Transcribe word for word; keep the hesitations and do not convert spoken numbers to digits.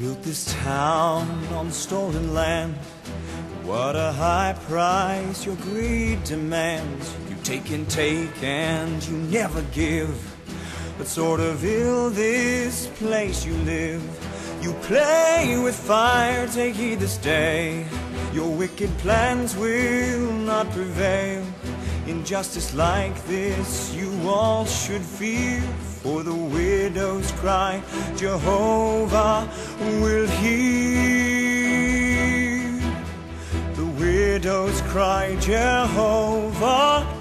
built this town on stolen land. What a high price your greed demands. You take and take and you never give. What sort of ill this place you live? You play with fire, take heed this day. Your wicked plans will not prevail. Injustice like this you all should fear, for the widow's cry Jehovah will hear. The widow's cry Jehovah